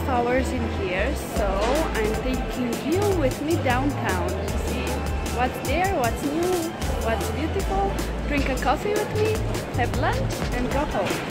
hours in here, so I'm taking you with me downtown to see what's there, what's new, what's beautiful, drink a coffee with me, have lunch and go home.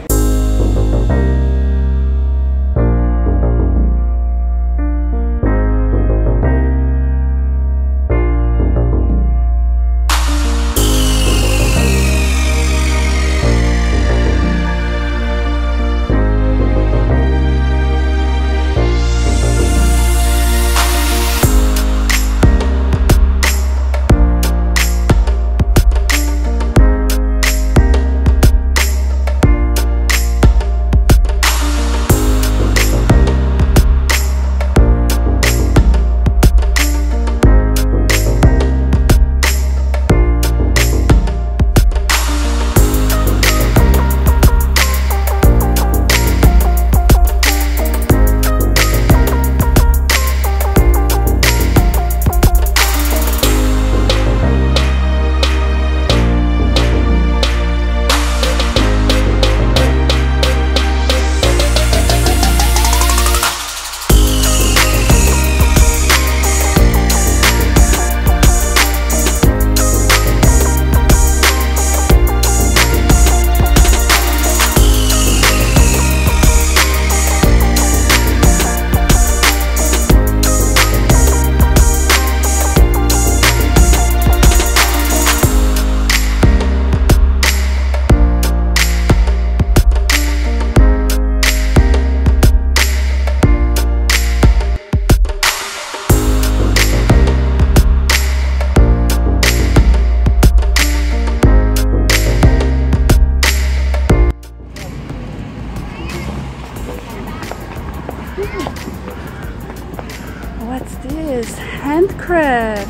What's this? Handcraft!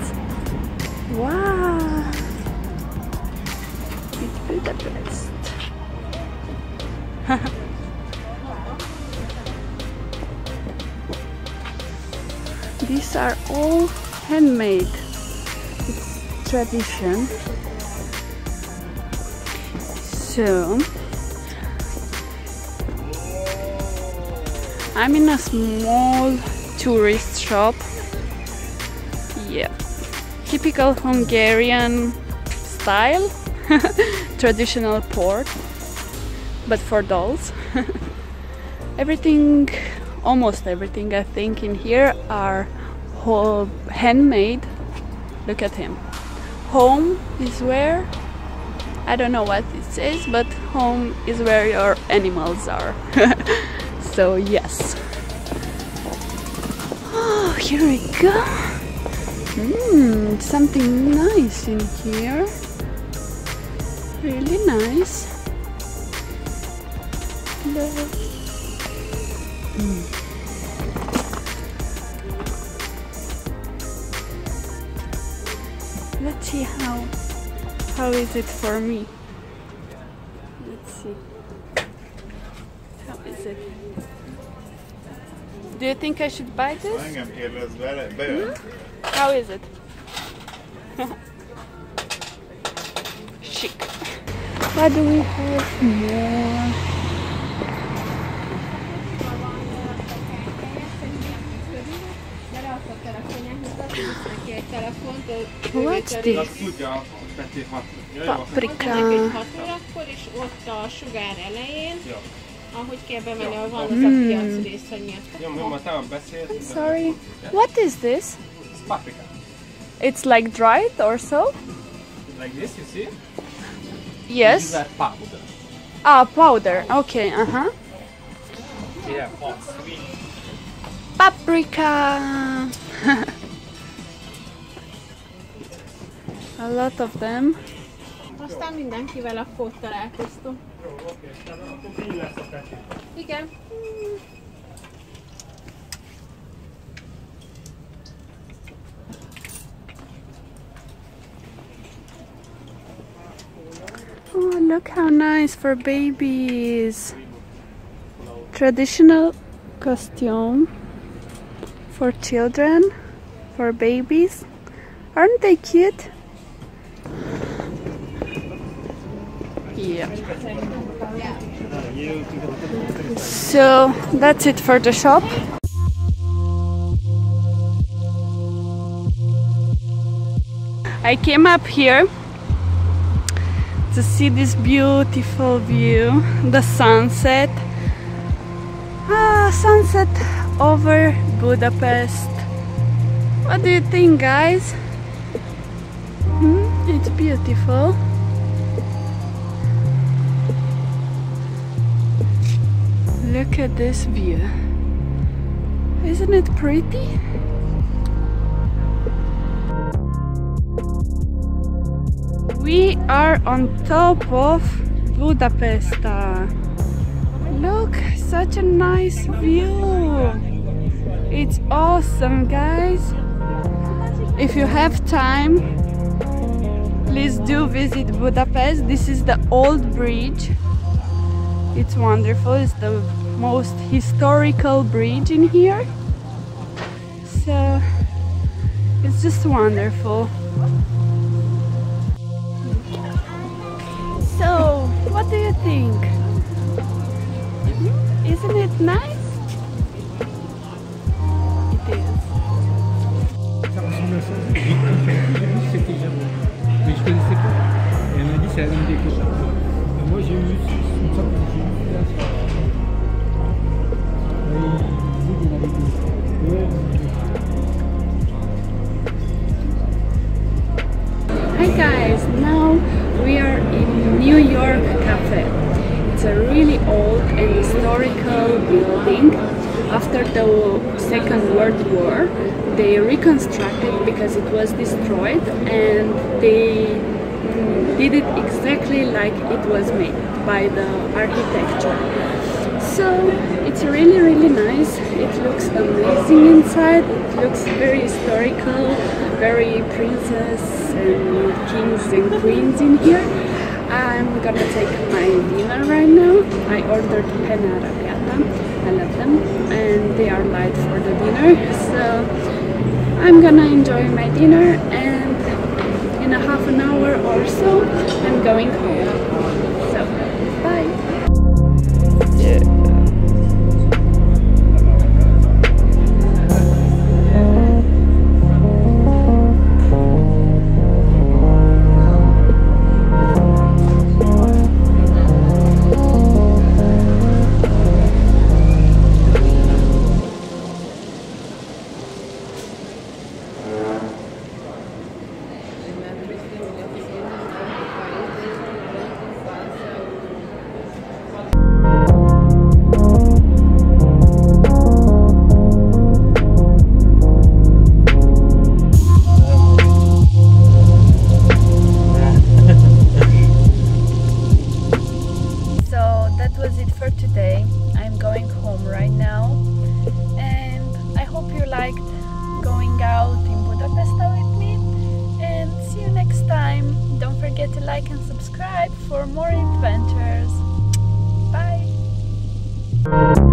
Wow! It's Budapest. These are all handmade. It's tradition. So I'm in a small tourist shop. Yeah, typical Hungarian style, traditional port, but for dolls. Everything, almost everything I think in here are whole handmade. Look at him. Home is where, I don't know what it says, but home is where your animals are. So yes. Oh, here we go. Something nice in here. Really nice. Let's see how is it for me. Let's see. How is it? Do you think I should buy this? How is it? Chic. What do we have more? What's this? Paprika. I'm sorry. What is this? It's paprika. It's like dried or so? Like this, you see? Yes. This is like powder. Ah, powder. Okay, Yeah, hot, sweet. Paprika. A lot of them. Aztán mindenkivel akkor ott találkoztunk. Akkor így lesz a peti. Igen. Oh, look how nice for babies. Traditional costume for children, for babies. Aren't they cute? Yeah. So that's it for the shop. I came up here to see this beautiful view, the sunset. Sunset over Budapest. What do you think, guys? It's beautiful. Look at this view. Isn't it pretty? We are on top of Budapesta. Look, such a nice view. It's awesome, guys. If you have time, please do visit Budapest. This is the old bridge. It's wonderful. It's the most historical bridge in here. So it's just wonderful. So, what do you think? Isn't it nice? It is. Ça ressemble à ça. J'ai c'était bien bon. Mais je connaissais pas. Et elle m'a dit c'est la même déco. Et moi j'ai eu une sorte de Hi guys, now we are in New York Cafe. It's a really old and historical building. After the Second World War, they reconstructed because it was destroyed, and they did it exactly like it was made by the architecture. So it's really nice. It looks amazing inside. It looks very historical, very princess and kings and queens in here. I'm gonna take my dinner right now. I ordered penne arrabbiata. I love them, and they are light for the dinner. So I'm gonna enjoy my dinner, and in a half an hour or so I'm going home. So bye. Today I'm going home right now, and I hope you liked going out in Budapest with me, and see you next time. Don't forget to like and subscribe for more adventures. Bye.